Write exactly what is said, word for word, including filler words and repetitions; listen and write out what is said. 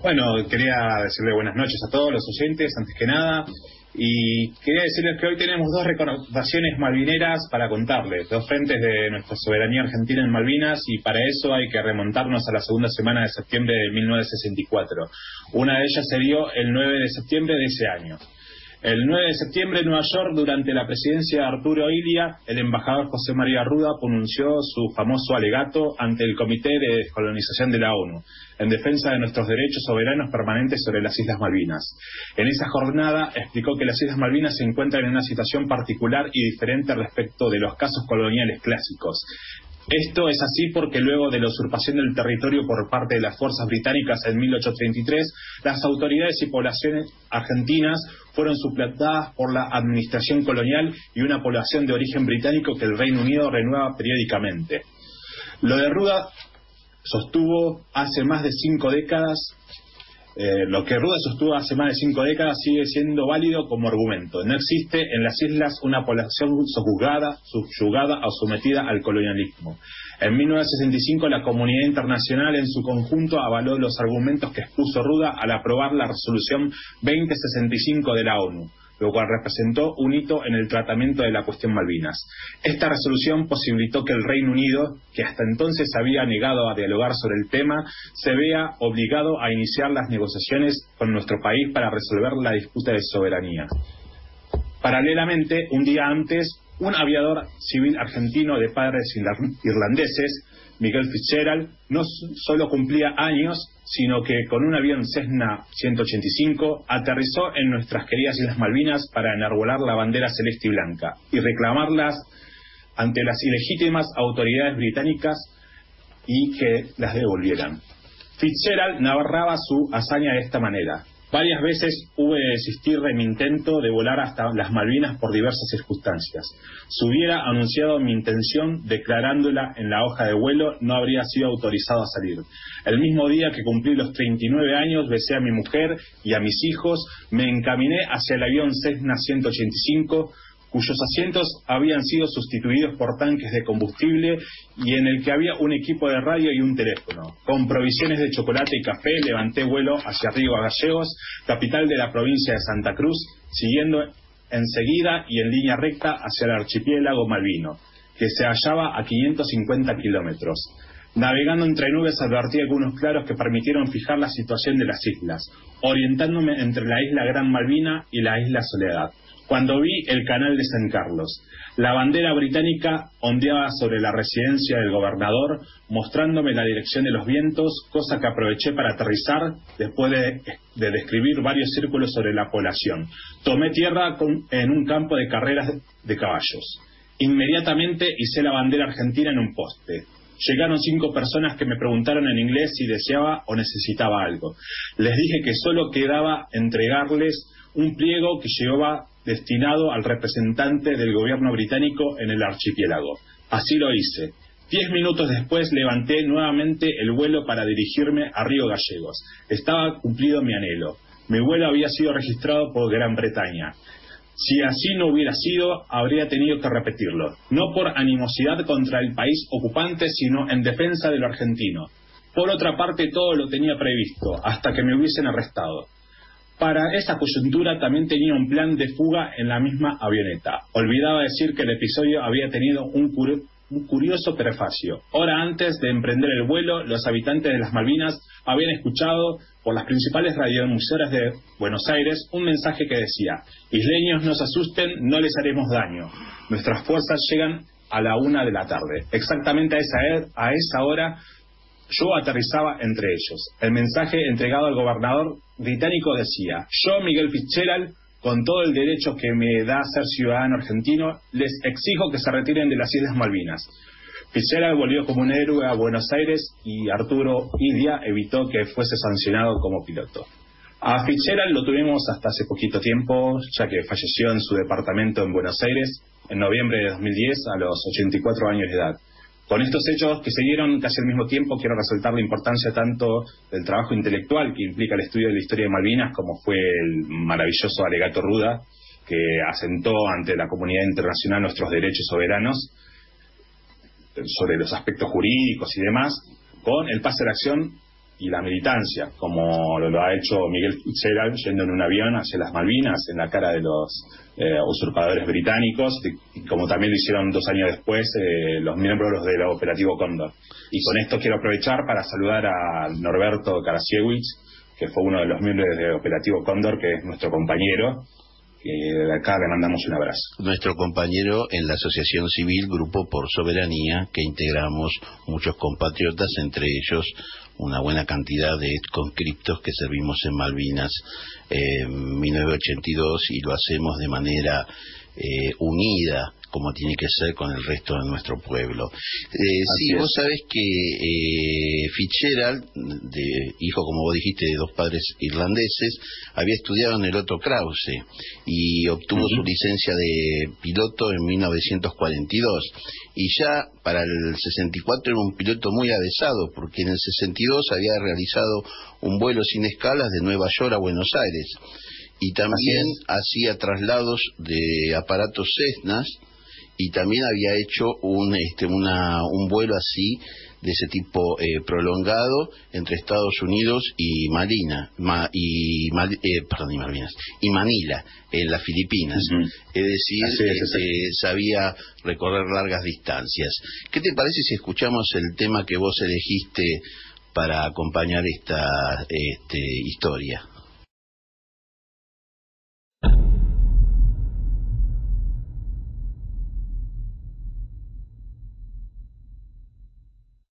Bueno, quería decirle buenas noches a todos los oyentes, antes que nada, y quería decirles que hoy tenemos dos recordaciones malvineras para contarles, dos frentes de nuestra soberanía argentina en Malvinas, y para eso hay que remontarnos a la segunda semana de septiembre de mil novecientos sesenta y cuatro. Una de ellas se dio el nueve de septiembre de ese año. El nueve de septiembre en Nueva York, durante la presidencia de Arturo Illia, el embajador José María Ruda pronunció su famoso alegato ante el Comité de Descolonización de la ONU, en defensa de nuestros derechos soberanos permanentes sobre las Islas Malvinas. En esa jornada explicó que las Islas Malvinas se encuentran en una situación particular y diferente respecto de los casos coloniales clásicos. Esto es así porque luego de la usurpación del territorio por parte de las fuerzas británicas en mil ochocientos treinta y tres, las autoridades y poblaciones argentinas fueron suplantadas por la administración colonial y una población de origen británico que el Reino Unido renueva periódicamente. Lo de Ruda sostuvo hace más de cinco décadas, eh, lo que Ruda sostuvo hace más de cinco décadas sigue siendo válido como argumento. No existe en las islas una población sojuzgada, subyugada o sometida al colonialismo. En mil novecientos sesenta y cinco la comunidad internacional en su conjunto avaló los argumentos que expuso Ruda al aprobar la resolución veinte sesenta y cinco de la ONU, lo cual representó un hito en el tratamiento de la cuestión Malvinas. Esta resolución posibilitó que el Reino Unido, que hasta entonces había negado a dialogar sobre el tema, se vea obligado a iniciar las negociaciones con nuestro país para resolver la disputa de soberanía. Paralelamente, un día antes, un aviador civil argentino de padres irlandeses, Miguel Fitzgerald, no solo cumplía años, sino que con un avión Cessna ciento ochenta y cinco aterrizó en nuestras queridas Islas Malvinas para enarbolar la bandera celeste y blanca y reclamarlas ante las ilegítimas autoridades británicas y que las devolvieran. Fitzgerald narraba su hazaña de esta manera: varias veces hube de desistir de mi intento de volar hasta las Malvinas por diversas circunstancias. Si hubiera anunciado mi intención declarándola en la hoja de vuelo, no habría sido autorizado a salir. El mismo día que cumplí los treinta y nueve años, besé a mi mujer y a mis hijos, me encaminé hacia el avión Cessna ciento ochenta y cinco, cuyos asientos habían sido sustituidos por tanques de combustible y en el que había un equipo de radio y un teléfono. Con provisiones de chocolate y café levanté vuelo hacia Río Gallegos, capital de la provincia de Santa Cruz, siguiendo enseguida y en línea recta hacia el archipiélago malvino, que se hallaba a quinientos cincuenta kilómetros. Navegando entre nubes advertí algunos claros que permitieron fijar la situación de las islas, orientándome entre la isla Gran Malvina y la isla Soledad, cuando vi el canal de San Carlos. La bandera británica ondeaba sobre la residencia del gobernador, mostrándome la dirección de los vientos, cosa que aproveché para aterrizar después de, de describir varios círculos sobre la población. Tomé tierra con, en un campo de carreras de, de caballos. Inmediatamente hice la bandera argentina en un poste. Llegaron cinco personas que me preguntaron en inglés si deseaba o necesitaba algo. Les dije que solo quedaba entregarles un pliego que llevaba destinado al representante del gobierno británico en el archipiélago. Así lo hice. Diez minutos después levanté nuevamente el vuelo para dirigirme a Río Gallegos. Estaba cumplido mi anhelo. Mi vuelo había sido registrado por Gran Bretaña. Si así no hubiera sido, habría tenido que repetirlo. No por animosidad contra el país ocupante, sino en defensa de lo argentino. Por otra parte, todo lo tenía previsto, hasta que me hubiesen arrestado. Para esa coyuntura también tenía un plan de fuga en la misma avioneta. Olvidaba decir que el episodio había tenido un, cur un curioso prefacio. Hora antes de emprender el vuelo, los habitantes de las Malvinas habían escuchado por las principales radioemisoras de Buenos Aires un mensaje que decía: isleños, no se asusten, no les haremos daño. Nuestras fuerzas llegan a la una de la tarde. Exactamente a esa, a esa hora yo aterrizaba entre ellos. El mensaje entregado al gobernador británico decía: yo, Miguel Fitzgerald, con todo el derecho que me da ser ciudadano argentino, les exijo que se retiren de las Islas Malvinas. Fitzgerald volvió como un héroe a Buenos Aires y Arturo Illia evitó que fuese sancionado como piloto. A Fitzgerald lo tuvimos hasta hace poquito tiempo, ya que falleció en su departamento en Buenos Aires en noviembre de dos mil diez a los ochenta y cuatro años de edad. Con estos hechos que se dieron casi al mismo tiempo, quiero resaltar la importancia tanto del trabajo intelectual que implica el estudio de la historia de Malvinas, como fue el maravilloso alegato Ruda, que asentó ante la comunidad internacional nuestros derechos soberanos sobre los aspectos jurídicos y demás, con el pase de acción y la militancia, como lo, lo ha hecho Miguel Fitzgerald yendo en un avión hacia las Malvinas en la cara de los eh, usurpadores británicos, y como también lo hicieron dos años después eh, los miembros del Operativo Cóndor. Y con esto quiero aprovechar para saludar a Norberto Karasiewicz, que fue uno de los miembros del Operativo Cóndor, que es nuestro compañero, que de acá le mandamos un abrazo. Nuestro compañero en la Asociación Civil Grupo por Soberanía, que integramos muchos compatriotas, entre ellos una buena cantidad de conscriptos que servimos en Malvinas en mil novecientos ochenta y dos, y lo hacemos de manera eh, unida, como tiene que ser con el resto de nuestro pueblo. Eh, sí, es. Vos sabés que eh, Fitzgerald, de, hijo, como vos dijiste, de dos padres irlandeses, había estudiado en el Otto Krause y obtuvo uh-huh. su licencia de piloto en mil novecientos cuarenta y dos. Y ya para el sesenta y cuatro era un piloto muy avesado, porque en el sesenta y dos había realizado un vuelo sin escalas de Nueva York a Buenos Aires. Y también hacía traslados de aparatos Cessnas, y también había hecho un este una un vuelo así de ese tipo eh, prolongado entre Estados Unidos y Malina Ma, y Mal, eh, perdón y Malvinas y Manila en las Filipinas. Uh-huh. Es decir, es, este, es. sabía recorrer largas distancias. ¿Qué te parece si escuchamos el tema que vos elegiste para acompañar esta este, historia?